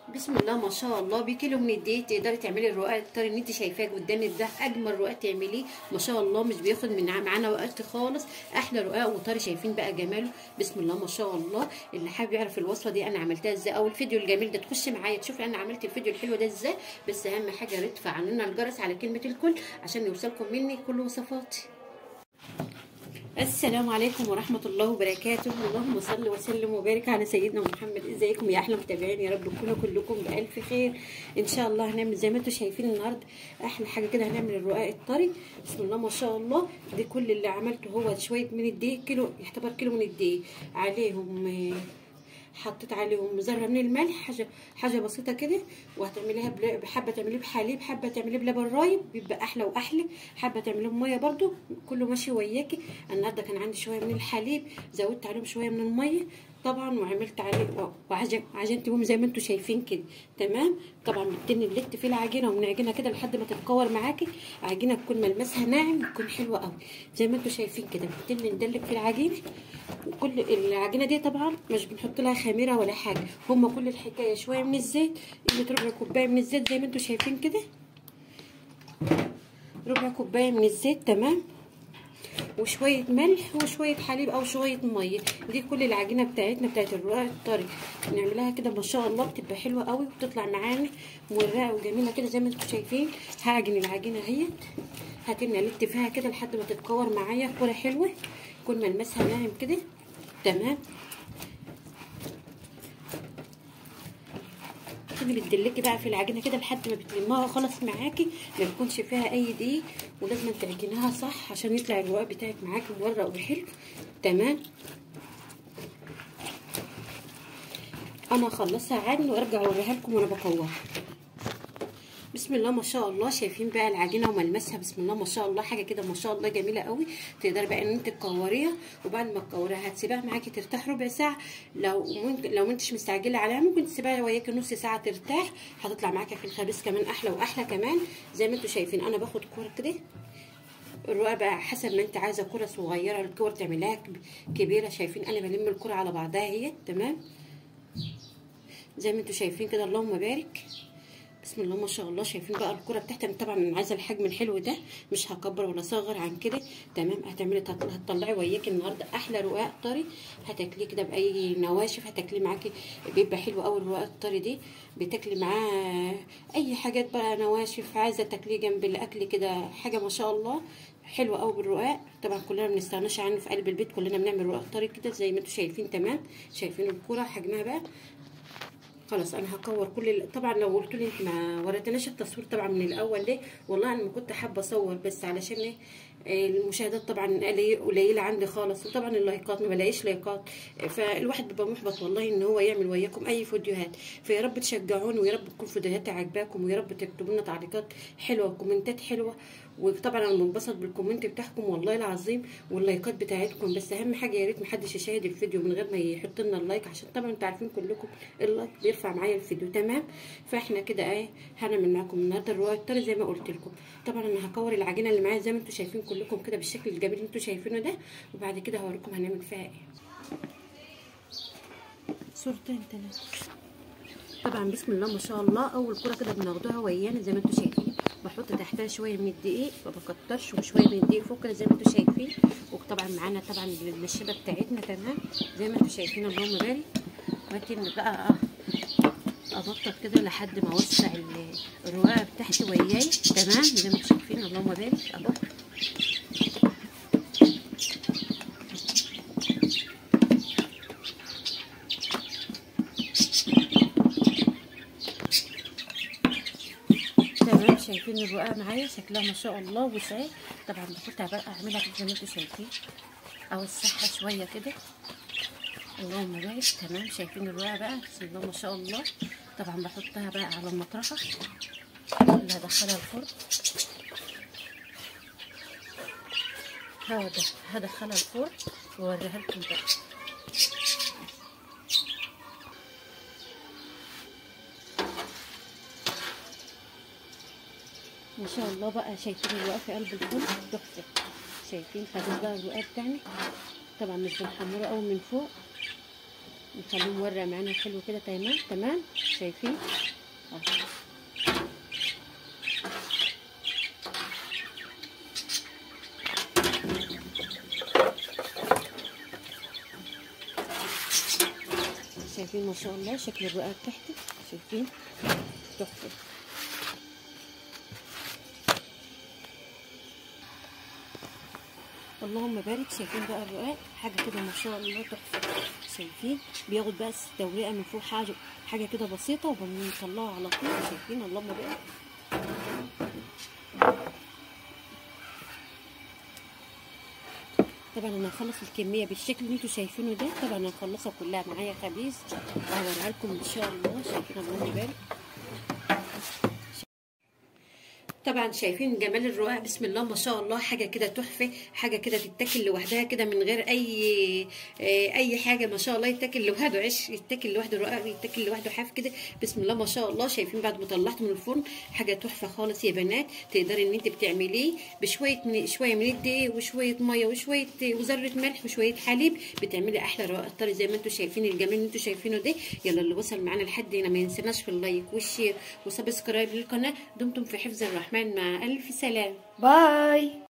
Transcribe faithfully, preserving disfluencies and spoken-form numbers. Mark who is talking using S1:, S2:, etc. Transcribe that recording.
S1: بسم الله ما شاء الله، بكيلو من الدقيق تقدري تعملي الرقاق الطري اللي انت شايفاه قدامك ده. اجمل رقاق تعمليه ما شاء الله، مش بياخد من معانا وقت خالص. احلى رقاق وطري، شايفين بقى جماله. بسم الله ما شاء الله. اللي حابب يعرف الوصفه دي انا عملتها ازاي او الفيديو الجميل ده، تخش معايا تشوفي انا عملت الفيديو الحلو ده ازاي. بس اهم حاجه تدفع لنا الجرس على كلمه الكل عشان يوصلكم مني كل وصفاتي. السلام عليكم ورحمة الله وبركاته. اللهم صل وسلم وبارك على سيدنا محمد. ازيكم يا احلى متابعين؟ يا رب تكونوا كلكم بألف خير ان شاء الله. هنعمل زي ما انتم شايفين النهارده احلى حاجة كده، هنعمل الرقاق الطري. بسم الله ما شاء الله. دي كل اللي عملته هو شوية من الدقيق، كيلو يعتبر كيلو من الدقيق، عليهم حطيت عليهم ذره من الملح، حاجه حاجه بسيطه كده. وهتعمليها بحبه تعمليه بحليب، حبه تعمليه بلبن رايب بيبقى احلى واحلى، حبه تعمليه بميه برده، كله ماشي وياكي. النهارده كان عندي شويه من الحليب، زودت عليهم شويه من الميه طبعا، وعملت عليه وعجنت بهم زي ما انتم شايفين كده. تمام. طبعا بتني اللت في العجينه وبنعجنها كده لحد ما تتكور معاكي. عجينه تكون ملمسها ناعم، تكون حلوه قوي زي ما انتم شايفين كده. بتني ندلك في العجينه، وكل العجينه دي طبعا مش بنحط لها خميره ولا حاجه، هما كل الحكايه شويه من الزيت، قله ربع كوبايه من الزيت زي ما انتم شايفين كده، ربع كوبايه من الزيت. تمام. وشويه ملح وشويه حليب او شويه ميه. دي كل العجينه بتاعتنا بتاعت الرقاق الطري. نعملها كده ما شاء الله بتبقى حلوه قوي وبتطلع معانا مورقه وجميله كده زي ما انتم شايفين. هعجن العجينه اهيت، هتني الت فيها كده لحد ما تتكور معايا كوره حلوه، يكون ملمسها ناعم كده. تمام. تيجي بتدلكي بقى في العجينه كده لحد ما بتلمها خلاص معاكي، ما بيكونش فيها اي دقيق، ولازم تعجنيها صح عشان يطلع الرقاق بتاعك معاكي مورق وحلو. تمام. انا هخلصها عجن وارجع اوريها لكم وانا بكورها. بسم الله ما شاء الله. شايفين بقى العجينه وملمسها؟ بسم الله ما شاء الله، حاجه كده ما شاء الله جميله قوي. تقدري بقى ان انت تكوريها، وبعد ما تكوريها هتسيبها معاكي ترتاح ربع ساعه. لو ممكن لو انتش مستعجله عليها ممكن تسيبها وياكي نص ساعه ترتاح، هتطلع معاكي في الخبيز كمان احلى واحلى كمان. زي ما انتم شايفين انا باخد كوره كده. الرقاق بقى حسب ما انت عايزه، كوره صغيره الكور تعمليها كبيره. شايفين انا بلم الكوره على بعضها اهي. تمام. زي ما انتم شايفين كده. اللهم بارك. بسم الله ما شاء الله. شايفين بقى الكره بتاعتي؟ طبعا انا عايزه الحجم الحلو ده، مش هكبر ولا اصغر عن كده. تمام. هتعملي هتطلعي وياكي النهارده احلى رقاق طري. هتاكليه كده باي نواشف، هتاكليه معاكي بيبقى حلو قوي الرقاق الطري دي. بتاكلي معاه اي حاجات بقى نواشف، عايزه تاكليه جنب الاكل كده، حاجه ما شاء الله حلوه قوي بالرقاق. طبعا كلنا ما بنستغناش عنه في قلب البيت، كلنا بنعمل رقاق طري كده زي ما انتم شايفين. تمام. شايفين الكره حجمها بقى؟ خلاص انا هكور كل. طبعا لو قلت لي انت ما وريتناش التصوير طبعا من الاول ليه، والله انا ما كنت حابه اصور بس علشان ايه، المشاهدات طبعا قليله عندي خالص، وطبعا اللايكات ما بلاقيش لايكات، فالواحد بيبقى محبط والله ان هو يعمل وياكم اي فيديوهات. فيا رب تشجعوني، ويا رب تكون فيديوهاتي عجباكم، ويا رب تكتبوا لنا تعليقات حلوه وكومنتات حلوه. وطبعا انا بنبسط بالكومنت بتاعكم والله العظيم واللايكات بتاعتكم. بس اهم حاجه يا ريت محدش يشاهد الفيديو من غير ما يحط لنا اللايك، عشان طبعا انتوا عارفين كلكم اللايك بيرفع معايا الفيديو. تمام. فاحنا كده ايه، هنعمل معاكم النهارده الرقاق الطري زي ما قلت لكم. طبعا انا هكور العجينه اللي معايا زي ما انتوا شايفين كلكم كده بالشكل الجميل اللي انتوا شايفينه ده، وبعد كده هوريكم هنعمل فيها ايه. صورتين ثلاثه. طبعا بسم الله ما شاء الله. اول كره كده بناخدوها ويانا زي ما انتوا شايفين، بحط تحتها شويه من الدقيق، ما بكترش، وشويه من الدقيق فوق كده زي ما انتوا شايفين. وطبعا معانا طبعا المشبه بتاعتنا. تمام. زي ما انتوا شايفين. اللهم بارك. واتم بقى ابطط كده لحد ما اوسع الرقاق بتاعتي وياي. تمام. زي ما انتوا شايفين. اللهم بارك. ابطط. شايفين الرقاق معايا شكلها ما شاء الله وسعي. طبعا باخدها بقى اعملها كده زي ما انتوا شايفين، اوسعها شويه كده. اللهم بارك. تمام. شايفين الرقاق بقى؟ بسم الله ما شاء الله. طبعا بحطها بقى على المطرحه اللي هدخلها الفرن. هذا هدخلها الفرن واوريها لكم بقى. ما شاء الله بقى. شايفين الرقاق في قلب الفرن تحفه. شايفين خدت بقى الرقاق بتاعنا، طبعا مش بنحمره قوي من فوق. نخليه مورق معانا حلو كده. تمام تمام شايفين اهو. شايفين ما شاء الله شكل الرقاق تحت، شايفين تحفه. اللهم بارك. شايفين بقى الرقاق حاجه كده ما شاء الله تحفه. شايفين بياخد بس توريقه من فوق، حاجه حاجه كده بسيطه وبنطلعه على طول. شايفين اللهم بارك. طبعا انا هخلص الكميه بالشكل اللي انتوا شايفينه ده. طبعا انا هخلصها كلها معايا خبيز وهوريها لكم ان شاء الله. شايفين اللهم بارك. طبعا شايفين جمال الرقاق بسم الله ما شاء الله، حاجه كده تحفه، حاجه كده تتاكل لوحدها كده من غير اي اي حاجه ما شاء الله. يتاكل لوحده عيش، يتاكل لوحده رقاق، يتاكل لوحده حاف كده بسم الله ما شاء الله. شايفين بعد ما طلعته من الفرن حاجه تحفه خالص يا بنات. تقدري ان انت بتعمليه بشويه من شويه من الدقيق وشويه ميه وشويه وذره ملح وشويه حليب، بتعملي احلى رقاق طري زي ما انتم شايفين الجمال اللي انتم شايفينه ده. يلا اللي وصل معانا لحد هنا ما ينسناش في اللايك والشير وسبسكرايب للقناه. دمتم في حفظ الرحمن، مع الف سلامه.
S2: باي.